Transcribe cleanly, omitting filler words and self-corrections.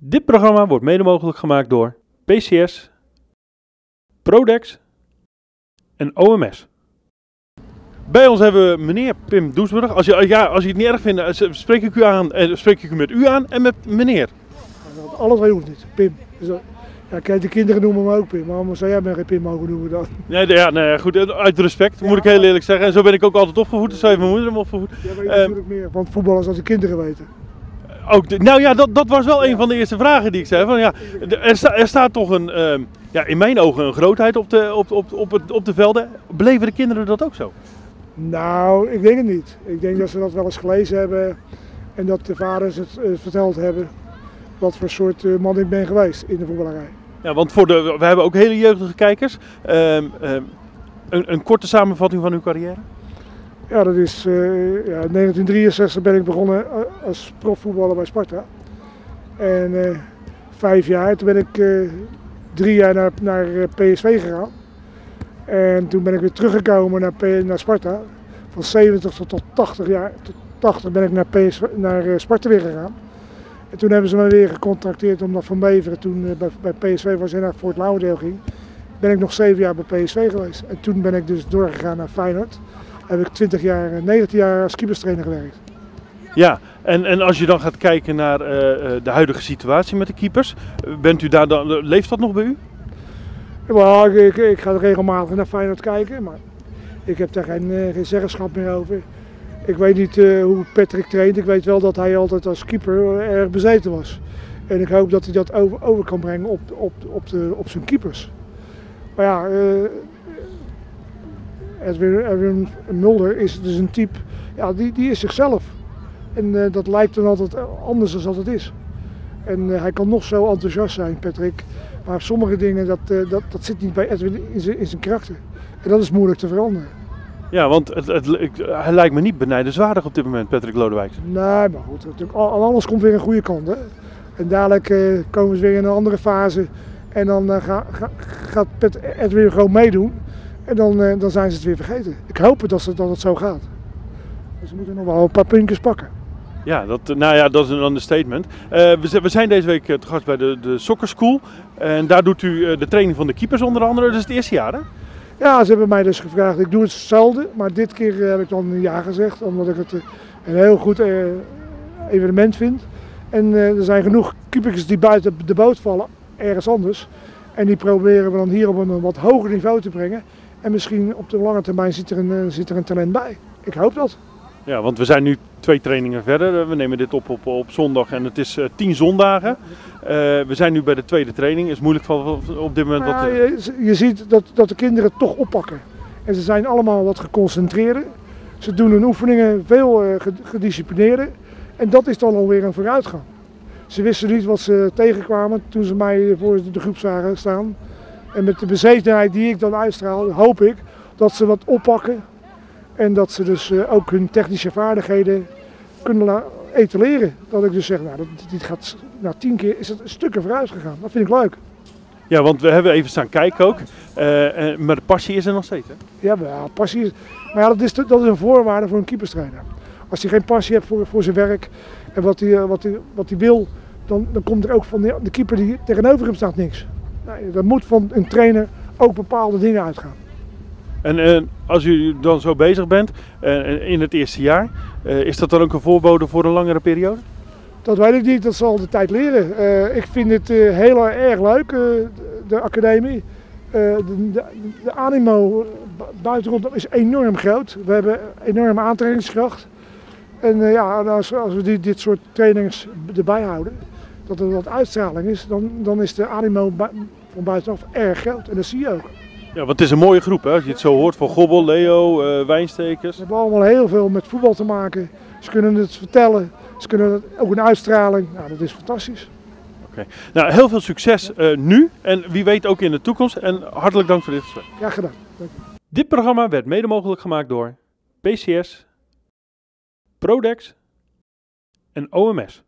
Dit programma wordt mede mogelijk gemaakt door PCS, Prodex en OMS. Bij ons hebben we meneer Pim Doesburg. Als je het niet erg vindt, spreek ik u met u aan en met meneer. Alle twee hoeft niet. Pim. Dus, kijk, de kinderen noemen me ook Pim. Maar waarom zou jij mij geen Pim mogen noemen dan? Nee, goed, uit respect moet ik heel eerlijk zeggen. En zo ben ik ook altijd opgevoed, dus zo heeft mijn moeder hem opgevoed. Ja, maar je natuurlijk meer van voetballers als de kinderen weten. Dat was wel een van de eerste vragen die ik zei. Van, er staat toch in mijn ogen een grootheid op de velden. Beleven de kinderen dat ook zo? Nou, ik denk het niet. Ik denk dat ze dat wel eens gelezen hebben en dat de vaders het verteld hebben. Wat voor soort man ik ben geweest in de voetballerij. Ja, want we hebben ook hele jeugdige kijkers. Een korte samenvatting van uw carrière? Ja, dat is in 1963 ben ik begonnen als profvoetballer bij Sparta. En 5 jaar, toen ben ik 3 jaar naar PSV gegaan. En toen ben ik weer teruggekomen naar Sparta. Van 70 tot 80 jaar, tot 80 ben ik naar Sparta weer gegaan. En toen hebben ze me weer gecontracteerd omdat Van Beveren toen bij PSV was en naar Fort Lauderdale ging. Ben ik nog 7 jaar bij PSV geweest. En toen ben ik dus doorgegaan naar Feyenoord. Heb ik 19 jaar als keeperstrainer gewerkt. Ja, en als je dan gaat kijken naar de huidige situatie met de keepers, leeft dat nog bij u? Ja, ik ga regelmatig naar Feyenoord kijken, maar ik heb daar geen zeggenschap meer over. Ik weet niet hoe Patrick traint, ik weet wel dat hij altijd als keeper erg bezeten was. En ik hoop dat hij dat over kan brengen op zijn keepers. Maar ja, Edwin Mulder is dus een type, ja, die is zichzelf. En dat lijkt dan altijd anders dan dat het is. En hij kan nog zo enthousiast zijn, Patrick. Maar sommige dingen, dat zit niet bij Edwin in zijn karakter. En dat is moeilijk te veranderen. Ja, want hij lijkt me niet benijdenswaardig op dit moment, Patrick Lodewijks. Nee, maar goed, natuurlijk, alles komt weer een goede kant. Hè? En dadelijk komen ze weer in een andere fase. En dan gaat Edwin gewoon meedoen. En dan zijn ze het weer vergeten. Ik hoop dat het zo gaat. Dus ze moeten nog wel een paar puntjes pakken. Ja, dat is een understatement. We zijn deze week te gast bij de Soccer School. En daar doet u de training van de keepers onder andere. Dat is het eerste jaar, hè? Ja, ze hebben mij dus gevraagd. Ik doe het zelden, maar dit keer heb ik dan ja gezegd. Omdat ik het een heel goed evenement vind. En er zijn genoeg keepers die buiten de boot vallen, ergens anders. En die proberen we dan hier op een wat hoger niveau te brengen. En misschien op de lange termijn zit er een talent bij. Ik hoop dat. Ja, want we zijn nu 2 trainingen verder. We nemen dit op zondag en het is 10 zondagen. We zijn nu bij de tweede training. Het is moeilijk op dit moment. Je ziet dat de kinderen het toch oppakken. En ze zijn allemaal wat geconcentreerder. Ze doen hun oefeningen veel gedisciplineerder. En dat is dan alweer een vooruitgang. Ze wisten niet wat ze tegenkwamen toen ze mij voor de groep zagen staan. En met de bezetenheid die ik dan uitstraal, hoop ik dat ze wat oppakken. En dat ze dus ook hun technische vaardigheden kunnen etaleren. Dat ik dus zeg, dit gaat, 10 keer is het stukken vooruit gegaan. Dat vind ik leuk. Ja, want we hebben even staan kijken ook. Maar de passie is er nog steeds, hè? Ja, passie is... Maar ja, dat is een voorwaarde voor een keeperstrainer. Als hij geen passie hebt voor zijn werk en wat hij wil, dan komt er ook van de keeper die tegenover hem staat niks. Nee, er moet van een trainer ook bepaalde dingen uitgaan. En als u dan zo bezig bent in het eerste jaar, is dat dan ook een voorbode voor een langere periode? Dat weet ik niet, dat zal de tijd leren. Ik vind het heel erg leuk, de academie. De animo buiten rondom is enorm groot. We hebben enorme aantrekkingskracht. En als we dit soort trainings erbij houden, dat er wat uitstraling is, dan is de animo van buitenaf erg groot. En dat zie je ook. Ja, want het is een mooie groep, hè? Als je het zo hoort van Gobbel, Leo, Wijnstekers. Ze hebben allemaal heel veel met voetbal te maken. Ze kunnen het vertellen, ze kunnen het, ook een uitstraling. Nou, dat is fantastisch. Oké. Nou, heel veel succes nu en wie weet ook in de toekomst. En hartelijk dank voor dit gesprek. Graag gedaan. Dank je. Dit programma werd mede mogelijk gemaakt door PCS, Prodex en OMS.